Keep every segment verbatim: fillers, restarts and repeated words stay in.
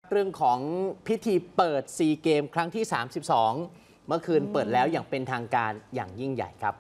เรื่องของพิธีเปิดซีเกมครั้งที่สามสิบสองเมื่อคืนเปิดแล้วอย่างเป็นทางการอย่างยิ่งใหญ่ครับ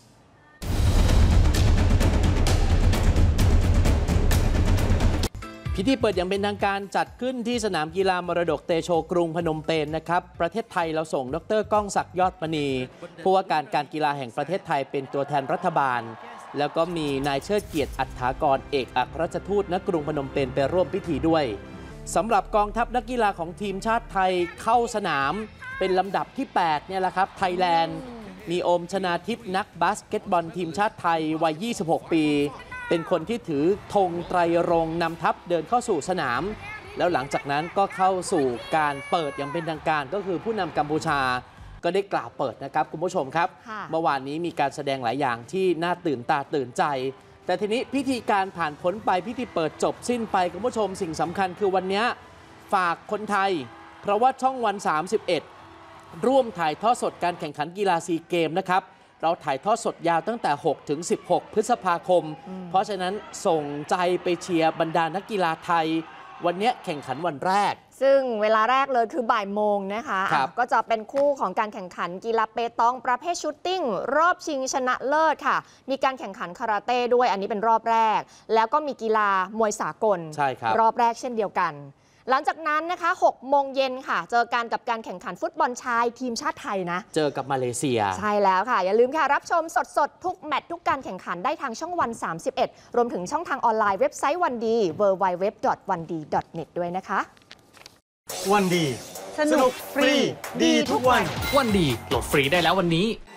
พิธีเปิดอย่างเป็นทางการจัดขึ้นที่สนามกีฬามรดกเตโชกรุงพนมเปญนะครับประเทศไทยเราส่งดร.ก้องศักดิ์ยอดมณีผู้ว่าการการกีฬาแห่งประเทศไทยเป็นตัวแทนรัฐบาลแล้วก็มีนายเชิดเกียรติอัฏฐากรเอกอัครราชทูตณกรุงพนมเปญไปร่วมพิธีด้วยสำหรับกองทัพนักกีฬาของทีมชาติไทยเข้าสนามเป็นลำดับที่แปดเนี่ยแหละครับไทยแลนด์มีโอมชนาทิพย์นักบาสเกตบอลทีมชาติไทยวัยยี่สิบหกปีเป็นคนที่ถือธงไตรรงค์นำทัพเดินเข้าสู่สนามแล้วหลังจากนั้นก็เข้าสู่การเปิดอย่างเป็นทางการก็คือผู้นำกัมพูชาก็ได้กล่าวเปิดนะครับคุณผู้ชมครับเมื่อวานนี้มีการแสดงหลายอย่างที่น่าตื่นตาตื่นใจแต่ทีนี้พิธีการผ่านพ้นไปพิธีเปิดจบสิ้นไปคุณผู้ชมสิ่งสำคัญคือวันนี้ฝากคนไทยเพราะว่าช่องวันสามสิบเอ็ดร่วมถ่ายทอดสดการแข่งขันกีฬาซีเกมนะครับเราถ่ายทอดสดยาวตั้งแต่หกถึงสิบหกพฤษภาคมเพราะฉะนั้นส่งใจไปเชียร์บรรดานักกีฬาไทยวันนี้แข่งขันวันแรกซึ่งเวลาแรกเลยคือบ่ายโมงนะคะก็จะเป็นคู่ของการแข่งขันกีฬาเปตองประเภทชูตติ้งรอบชิงชนะเลิศค่ะมีการแข่งขันคาราเต้ด้วยอันนี้เป็นรอบแรกแล้วก็มีกีฬามวยสากลใช่ครับรอบแรกเช่นเดียวกันหลังจากนั้นนะคะหกโมงเย็นค่ะเจอกันกับการแข่งขันฟุตบอลชายทีมชาติไทยนะเจอกับมาเลเซียใช่แล้วค่ะอย่าลืมค่ะรับชมสดๆทุกแมตช์ทุกการแข่งขันได้ทางช่องวันสามสิบเอ็ดรวมถึงช่องทางออนไลน์เว็บไซต์วันดี ดับเบิลยู ดับเบิลยู ดับเบิลยู ดอท วันดี ดอท เน็ต ด้วยนะคะวันดีสนุกฟรีดีทุกวันวันดีโหลดฟรีได้แล้ววันนี้